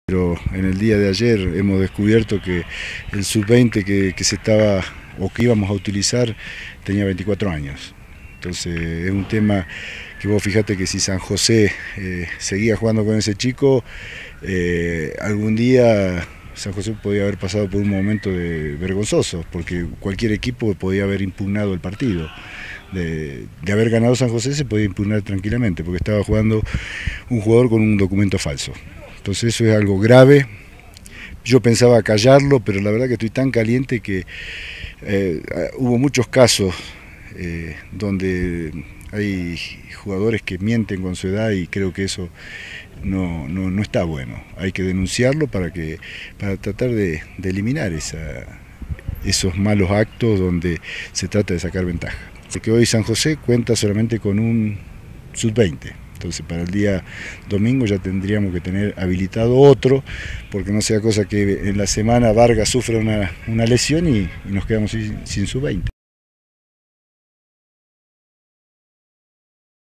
Pero en el día de ayer hemos descubierto que el sub-20 que se estaba o que íbamos a utilizar tenía 24 años. Entonces es un tema que vos fijate que si San José seguía jugando con ese chico, algún día San José podía haber pasado por un momento vergonzoso, porque cualquier equipo podía haber impugnado el partido. De haber ganado San José se podía impugnar tranquilamente, porque estaba jugando un jugador con un documento falso. Entonces eso es algo grave. Yo pensaba callarlo, pero la verdad que estoy tan caliente que hubo muchos casos donde hay jugadores que mienten con su edad y creo que eso no está bueno. Hay que denunciarlo para tratar de eliminar esos malos actos donde se trata de sacar ventaja. Porque hoy San José cuenta solamente con un sub-20. Entonces para el día domingo ya tendríamos que tener habilitado otro, porque no sea cosa que en la semana Vargas sufra una lesión y nos quedamos sin sub-20.